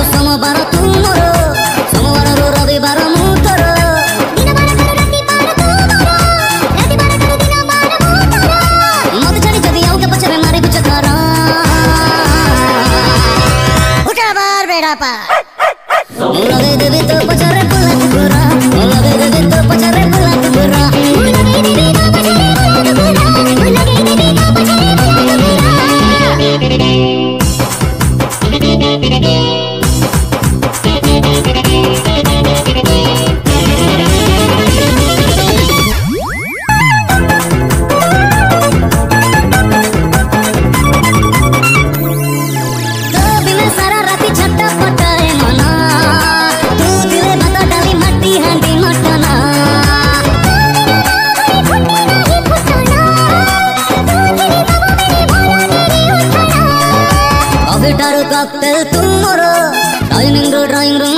सोमवार तू मोर सोमवार रविवार मु तोर मत छाड़ी जदि आउ के पछरे मारे कुछ कर उठा बार बेड़ा पार लगे देवी तो पछरे बुला टुकुरा लगे देवी तो पछरे बुला टुकुरा लगे देवी तो पछरे बुला टुकुरा लगे देवी तो पछरे बुला टुकुरा। कॉकटेल तुम मोर डाइनिंग रूम